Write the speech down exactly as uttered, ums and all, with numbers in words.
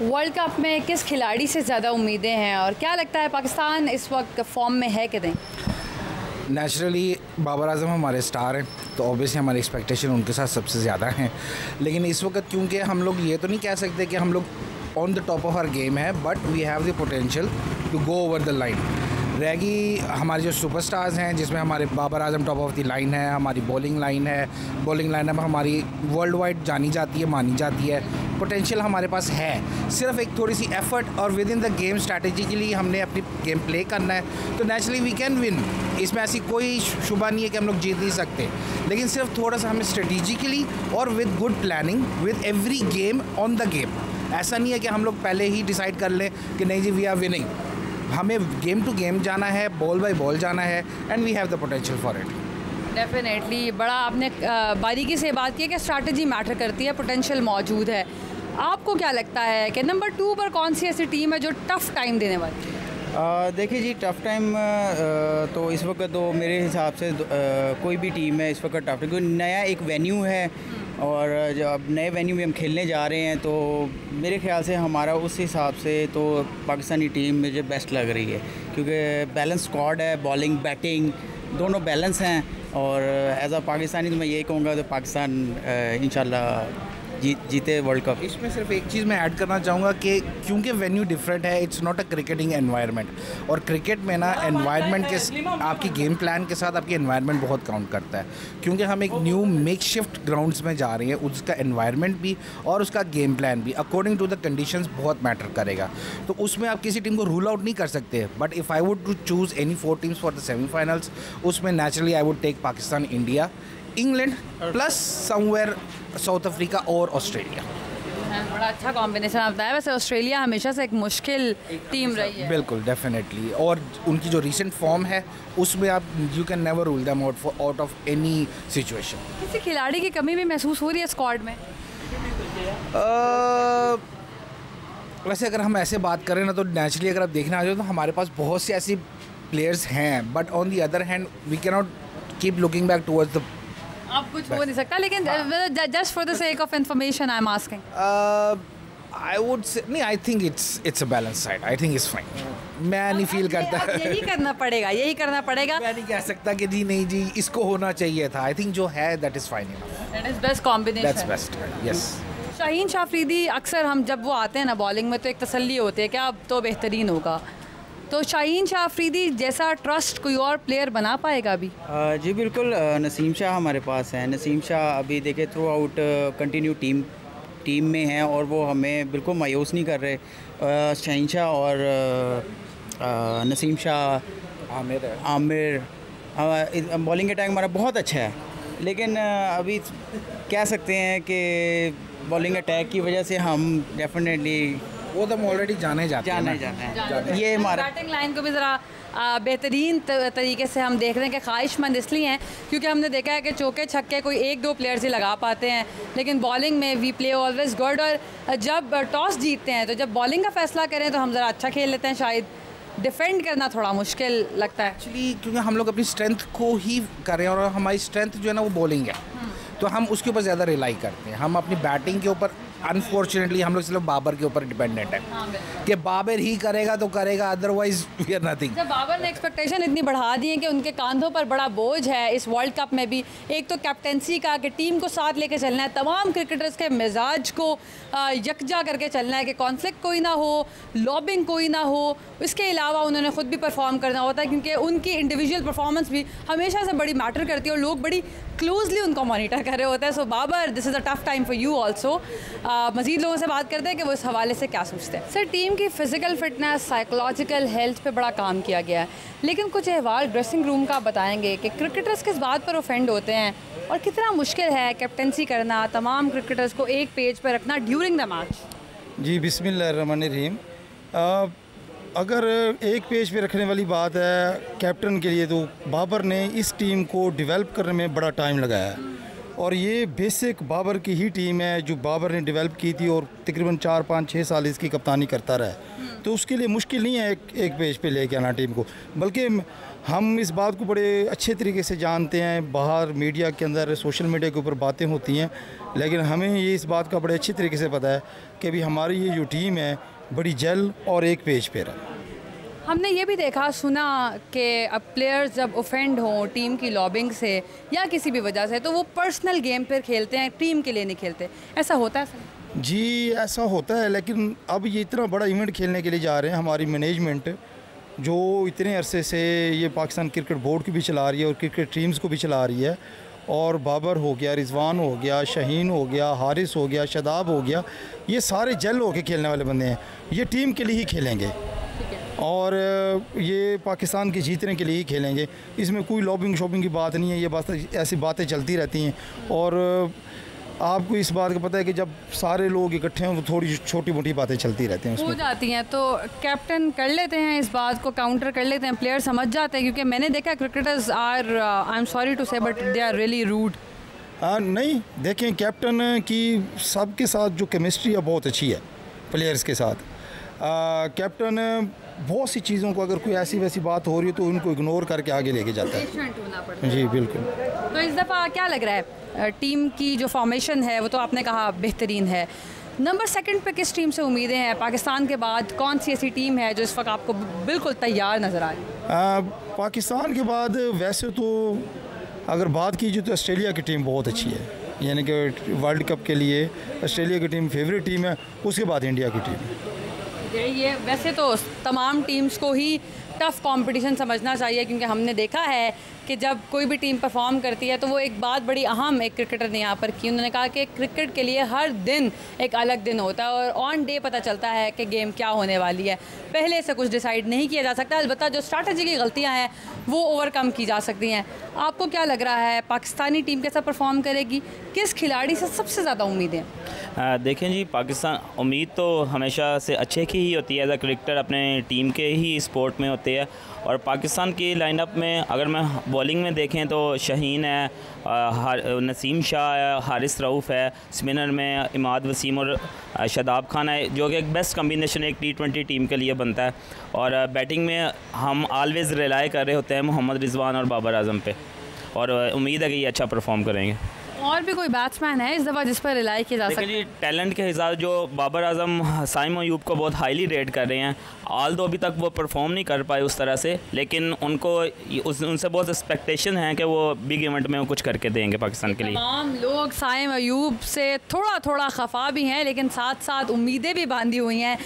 World cup में किस खिलाड़ी से ज़्यादा उम्मीदें हैं और क्या लगता है पाकिस्तान इस वक्त फॉर्म में है कि नहीं? नेचुरली बाबर आजम हमारे स्टार हैं, तो ऑब्वियसली हमारी एक्सपेक्टेशन उनके साथ सबसे ज़्यादा हैं। लेकिन इस वक्त क्योंकि हम लोग ये तो नहीं कह सकते कि हम लोग on the top of our game है, but we have the potential to go over the line. रहेगी हमारे जो सुपरस्टार्स हैं, जिसमें हमारे Babar Azam top of the line है, हमारी बॉलिंग लाइन है, बॉलिंग लाइन अब हमारी वर्ल्ड वाइड जानी जाती है, मानी जाती है। पोटेंशियल हमारे पास है, सिर्फ एक थोड़ी सी एफर्ट और within the game strategy के लिए हमने अपनी गेम प्ले करना है, तो नेचुरली वी कैन विन। इसमें ऐसी कोई शुबा नहीं है कि हम लोग जीत नहीं सकते, लेकिन सिर्फ थोड़ा सा हमें स्ट्रेटेजिकली और with good planning with every game on the game. ऐसा नहीं है कि हम लोग पहले ही डिसाइड कर लें कि नहीं जी वी आर विनिंग। हमें गेम टू गेम जाना है, बॉल बाय बॉल जाना है, and we have the potential for it. Definitely बड़ा आपने बारीकी से बात की कि स्ट्रैटेजी मैटर करती है, पोटेंशियल मौजूद है। आपको क्या लगता है कि नंबर टू पर कौन सी ऐसी टीम है जो टफ़ टाइम देने वाली है? देखिए जी, टफ़ टाइम तो इस वक्त तो मेरे हिसाब से आ, कोई भी टीम है इस वक्त टफ़, क्योंकि नया एक वेन्यू है और जब अब नए वेन्यू में हम खेलने जा रहे हैं, तो मेरे ख्याल से हमारा उस हिसाब से तो पाकिस्तानी टीम मुझे बेस्ट लग रही है, क्योंकि बैलेंस स्क्वाड है, बॉलिंग बैटिंग दोनों बैलेंस हैं। और एज अ पाकिस्तानी तो मैं यही कहूँगा तो पाकिस्तान इंशाल्लाह जी, जीते वर्ल्ड कप। इसमें सिर्फ एक चीज़ मैं ऐड करना चाहूँगा कि क्योंकि वेन्यू डिफरेंट है, it's not a cricketing environment, और क्रिकेट में ना एनवायरनमेंट के आपकी गेम प्लान के साथ आपकी एनवायरनमेंट बहुत काउंट करता है। क्योंकि हम एक न्यू मेकशिफ्ट ग्राउंड्स में जा रहे हैं, उसका एनवायरनमेंट भी और उसका गेम प्लान भी अकॉर्डिंग टू द कंडीशंस बहुत मैटर करेगा। तो उसमें आप किसी टीम को रूल आउट नहीं कर सकते, but if I would to choose any four teams for the semifinals, उसमें naturally I would take Pakistan, India, England plus somewhere South Africa और ऑस्ट्रेलिया। बड़ा अच्छा कॉम्बिनेशन आप बताया। वैसे ऑस्ट्रेलिया हमेशा से एक मुश्किल टीम रही है। बिल्कुल, डेफिनेटली, और उनकी जो रिसेंट फॉर्म है उसमें आप you can never rule them out for out of any situation. किसी खिलाड़ी की कमी भी महसूस हो रही है स्क्वाड में? uh, वैसे अगर हम ऐसे बात करें ना, तो नेचुरली अगर आप देखना आ जाए तो हमारे पास बहुत से ऐसी प्लेयर्स हैं, but on the other hand we can not keep looking back towards the. आप कुछ हो नहीं सकता, लेकिन just for the sake of information I am asking. I would say नहीं, I think it's it's a balance side, I think it's fine. मैं नहीं feel करता, यही करना पड़ेगा, यही करना पड़ेगा। मैं नहीं कह सकता कि जी नहीं जी इसको होना चाहिए था। आई थिंक जो है that is fine enough, that is best combination, that's best, yes. Shaheen Shah Afridi अक्सर हम जब वो आते हैं ना बॉलिंग में, तो एक तसल्ली होती है कि अब तो बेहतरीन होगा। तो शाहीन शाह अफरीदी जैसा ट्रस्ट कोई और प्लेयर बना पाएगा अभी? आ, जी बिल्कुल, नसीम शाह हमारे पास हैं। नसीम शाह अभी देखे throughout continue team team में हैं और वो हमें बिल्कुल मायूस नहीं कर रहे। शाहीन शाह और आ, नसीम शाह, आमिर आमिर बॉलिंग अटैक हमारा बहुत अच्छा है, लेकिन अभी कह सकते हैं कि बॉलिंग अटैक की वजह से हम डेफिनेटली वो तो हम ऑलरेडी जाने जाते हैं जाने जाना है। ये हमारा बैटिंग लाइन को भी ज़रा बेहतरीन तरीके से हम देख रहे हैं कि ख्वाहिशमंद इसलिए हैं क्योंकि हमने देखा है कि चौके छक्के कोई एक दो प्लेयर्स ही लगा पाते हैं, लेकिन बॉलिंग में वी प्ले ऑलवेज गुड। और जब टॉस जीतते हैं तो जब बॉलिंग का फैसला करें तो हम ज़रा अच्छा खेल लेते हैं, शायद डिफेंड करना थोड़ा मुश्किल लगता है एक्चुअली, क्योंकि हम लोग अपनी स्ट्रेंथ को ही करें और हमारी स्ट्रेंथ जो है ना वो बॉलिंग है, तो हम उसके ऊपर ज़्यादा रिलाई करते हैं। हम अपनी बैटिंग के ऊपर अनफॉर्चुनेटली हम लोग सिर्फ बाबर के ऊपर डिपेंडेंट है कि बाबर ही करेगा तो करेगा, अदरवाइज वी आर नथिंग। जब बाबर ने एक्सपेक्टेशन इतनी बढ़ा दी है कि उनके कंधों पर बड़ा बोझ है इस वर्ल्ड कप में भी, एक तो कैप्टेंसी का कि टीम को साथ लेके चलना है, तमाम क्रिकेटर्स के मिजाज को यकजा करके चलना है कि कॉन्फ्लिक्ट कोई ना हो, लॉबिंग कोई ना हो। इसके अलावा उन्होंने ख़ुद भी परफॉर्म करना होता है क्योंकि उनकी इंडिविजुअल परफॉर्मेंस भी हमेशा से बड़ी मैटर करती है और लोग बड़ी क्लोजली उनको मॉनिटर कर रहे होते हैं। So Babar, this is a tough time for you also. मज़ीद लोगों से बात करते हैं कि वो इस हवाले से क्या सोचते हैं। सर, टीम की फ़िज़िकल फिटनेस, साइकोलॉजिकल हेल्थ पे बड़ा काम किया गया है, लेकिन कुछ अहवाल ड्रेसिंग रूम का बताएंगे कि क्रिकेटर्स किस बात पर ऑफेंड होते हैं और कितना मुश्किल है कैप्टेंसी करना, तमाम क्रिकेटर्स को एक पेज पर रखना ड्यूरिंग द मैच। जी बिस्मिल्लाहिर्रहमानिर्रहीम। अगर एक पेज पे रखने वाली बात है कैप्टन के लिए, तो बाबर ने इस टीम को डेवलप करने में बड़ा टाइम लगाया है और ये बेसिक बाबर की ही टीम है जो बाबर ने डेवलप की थी और तकरीबन चार पाँच छः साल इसकी कप्तानी करता रहा है। तो उसके लिए मुश्किल नहीं है एक एक पेज पे लेके आना टीम को, बल्कि हम इस बात को बड़े अच्छे तरीके से जानते हैं। बाहर मीडिया के अंदर, सोशल मीडिया के ऊपर बातें होती हैं, लेकिन हमें ये इस बात का बड़े अच्छे तरीके से पता है कि भी हमारी ये जो टीम है बड़ी जल और एक पेज पे है। हमने ये भी देखा सुना कि अब प्लेयर्स जब ऑफेंड हों टीम की लॉबिंग से या किसी भी वजह से, तो वो पर्सनल गेम पर खेलते हैं, टीम के लिए नहीं खेलते। ऐसा होता है सर? जी ऐसा होता है, लेकिन अब ये इतना बड़ा इवेंट खेलने के लिए जा रहे हैं, हमारी मैनेजमेंट जो इतने अरसे से ये पाकिस्तान क्रिकेट बोर्ड की भी चला रही है और क्रिकेट टीम्स को भी चला रही है, और बाबर हो गया, रिजवान हो गया, शहीन हो गया, हारिस हो गया, शदाब हो गया, ये सारे जल होके खेलने वाले बंदे हैं। ये टीम के लिए ही खेलेंगे और ये पाकिस्तान के जीतने के लिए ही खेलेंगे। इसमें कोई लॉबिंग शॉपिंग की बात नहीं है, ये बात ऐसी बातें चलती रहती हैं। और आपको इस बात का पता है कि जब सारे लोग इकट्ठे हों तो थोड़ी छोटी मोटी बातें चलती रहती हैं, हो जाती हैं। तो कैप्टन कर लेते हैं इस बात को, काउंटर कर लेते हैं, प्लेयर समझ जाते हैं, क्योंकि मैंने देखा cricketers are, I am sorry to say, but they are really rude. नहीं देखें, कैप्टन की सबके साथ जो केमिस्ट्री है बहुत अच्छी है प्लेयर्स के साथ। कैप्टन बहुत सी चीज़ों को, अगर कोई ऐसी वैसी बात हो रही है तो उनको इग्नोर करके आगे लेके जाता है। जी बिल्कुल। तो इस दफ़ा क्या लग रहा है, टीम की जो फॉर्मेशन है वो तो आपने कहा बेहतरीन है, नंबर सेकंड पे किस टीम से उम्मीदें हैं? पाकिस्तान के बाद कौन सी ऐसी टीम है जो इस वक्त आपको बिल्कुल तैयार नज़र आ रही है? पाकिस्तान के बाद वैसे तो अगर बात कीजिए तो ऑस्ट्रेलिया की टीम बहुत अच्छी है, यानी कि वर्ल्ड कप के लिए ऑस्ट्रेलिया की टीम फेवरेट टीम है, उसके बाद इंडिया की टीम। ये वैसे तो तमाम टीम्स को ही टफ़ कंपटीशन समझना चाहिए, क्योंकि हमने देखा है कि जब कोई भी टीम परफॉर्म करती है तो वो एक बात बड़ी अहम एक क्रिकेटर ने यहाँ पर की, उन्होंने कहा कि क्रिकेट के लिए हर दिन एक अलग दिन होता है और ऑन डे पता चलता है कि गेम क्या होने वाली है। पहले से कुछ डिसाइड नहीं किया जा सकता, अलबत्ता जो स्ट्रैटेजी की गलतियाँ हैं वो ओवरकम की जा सकती हैं। आपको क्या लग रहा है पाकिस्तानी टीम कैसा परफॉर्म करेगी? किस खिलाड़ी से सबसे ज़्यादा उम्मीदें? देखें जी, पाकिस्तान उम्मीद तो हमेशा से अच्छे की ही होती है, एज अ क्रिकेटर अपने टीम के ही स्पोर्ट में होते हैं। और पाकिस्तान की लाइनअप में अगर मैं बॉलिंग में देखें तो शहीन है, नसीम शाह है, हारिस रऊफ़ है, स्पिनर में इमाद वसीम और शदाब खान है, जो कि एक बेस्ट कम्बिनेशन एक टी ट्वेंटी टीम के लिए बनता है। और बैटिंग में हम ऑलवेज़ रिलाई कर रहे होते हैं मोहम्मद रिजवान और बाबर आजम पे, और उम्मीद है कि ये अच्छा परफॉर्म करेंगे। और भी कोई बैट्समैन है इस दफ़ा जिस पर रिलाई किया जा सकता है? देखिए, टैलेंट के हिसाब जो बाबर आजम साइम अयूब को बहुत हाईली रेट कर रहे हैं, आल दो अभी तक वो परफॉर्म नहीं कर पाए उस तरह से, लेकिन उनको उस, उनसे बहुत एक्सपेक्टेशन है कि वो बिग इवेंट में वो कुछ करके देंगे पाकिस्तान के लिए। तमाम लोग साइम अयूब से थोड़ा थोड़ा खफा भी हैं, लेकिन साथ साथ उम्मीदें भी बांधी हुई हैं